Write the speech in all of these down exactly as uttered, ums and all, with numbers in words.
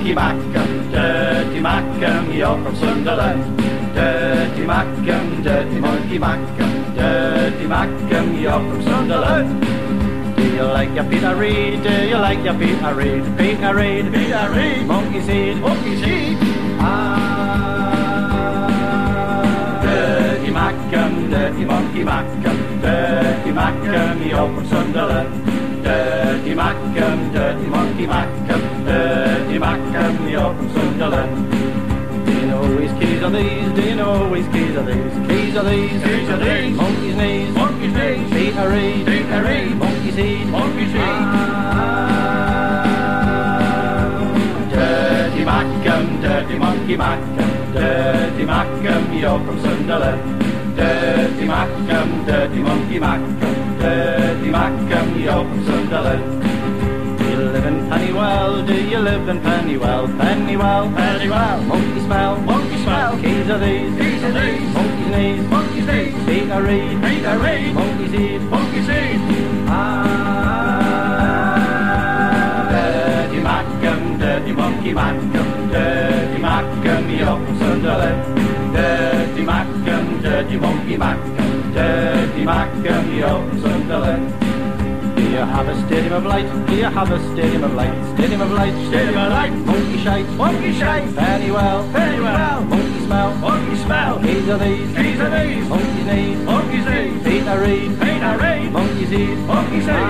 monkey Mackem, dirty Mackem, you're from Sunderland. Dirty Mackem, dirty monkey Mackem, dirty Mackem, you're from Sunderland. Do you like your Peter Reid? Do you like your Peter Reid? Peter Reid, Peter Reid, monkey seed, monkey seed. Ah, dirty Mackem, dirty monkey Mackem, dirty Mackem, you're from Sunderland. Dirty Mackem, dirty monkey Mackem, dirty Mackem, you're from Sunderland. Do you know his keys are these? Do you know his keys are these? Keys are these, keys are these. Monkey's knees, monkey's knees. Peter Reid, Peter Reid. Monkey seed, monkey seed. Ah, dirty Mackem, dirty monkey Mackem, dirty Mackem, you're from Sunderland. Dirty Mackem, dirty monkey Mackem, dirty Mackem, you're from Sunderland. Do you live in Pennywell? Do you live in Pennywell? Pennywell, Pennywell. Monkey smell, monkey smell. Keys are these, keys are these. Monkey's knees, monkey's knees. Peter Reid, Peter Reid. Monkey seed, monkey seed. Ah, dirty Mackem, dirty monkey Mackem, dirty Mackem, you're from Sunderland. Dirty Mackem, dirty monkey Mackem, dirty Mackem, you're from Sunderland. Do you have a stadium of light? Do you have a stadium of light? Stadium of light, stadium of light. Monkey shite, monkey shite. Very well, very well. Monkey smell, monkey smell. Keys are these, keys are these. Monkey's knees, monkey's knees. Peter Reid, Peter Reid. Monkey seed, monkey seed.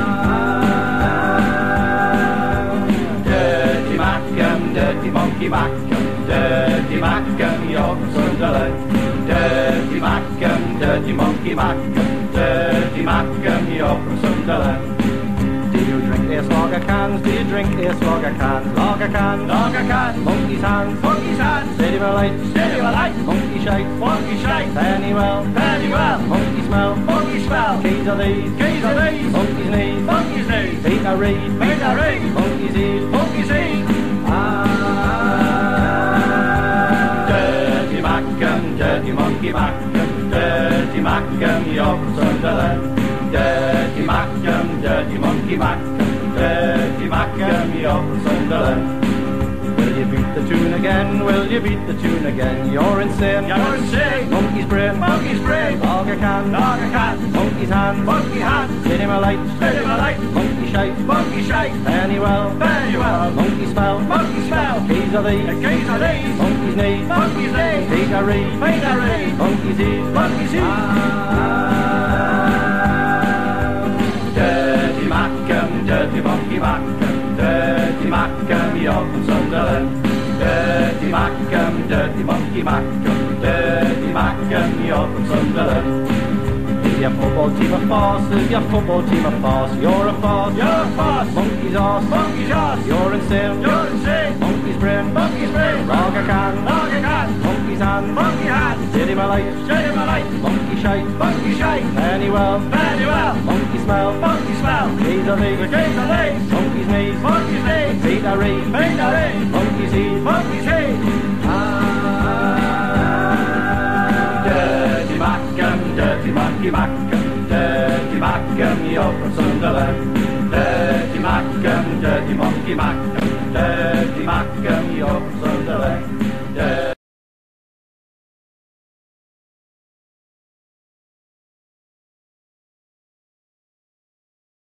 Ah, dirty Mackem, dirty monkey Mackem, dirty Mackem, you're from Sunderland. Dirty Mackem, dirty monkey Mackem, dirty Mackem, you're from Sunderland. Do you drink ace lager cans? Do you drink ace lager cans? Lager cans, lager cans. Monkey's hands, monkey's hands. Stadium of light, stadium of light. Monkey shite, monkey shite. Penny well, penny well. Monkey smell, monkey smell. Keys are these, keys are these. Monkey's knees, monkey's knees. Peter Reid, Peter Reid. Monkey seed, monkey seed. Ah, dirty Mackem, dirty monkey Mackem, dirty Mackem, you're from Sunderland. Dirty Mackem, dirty monkey Mackem, dirty Mackem, you're from Sunderland. Will you beat the tune again? Will you beat the tune again? You're insane, you're insane. Monkey's brain, monkey's brain. Lager can, lager can. Monkey's hand, monkey hand. Stadium of light, stadium of light. Monkey shite, monkey shite. Penny well, penny well. Monkey smell, monkey smell. Keys are these, keys are these. Monkey's knees, monkey's knees. Peter Reid, Peter Reid. Monkey seed, monkey seed. Dirty Mackem, dirty monkey Mackem, dirty Mackem, you're from Sunderland. Dirty Mackem, dirty monkey Mackem, dirty Mackem, you're from Sunderland. Is your football team a farce? Is your football team a farce? You're a farce, you're a farce. Monkey's arse, monkey's arse. You're insane, you're insane. Monkey's brain, monkey's brain. Lager can, lager can. Monkey's hand, monkey hand. Stadium of light, stadium of light. Monkey shite, monkey shite. Penny well, penny well. Monkey smell, monkey smell. Keys are these, keys are these. Monkey's knees, monkey's knees. Peter Reid, Peter Reid. Monkey seed,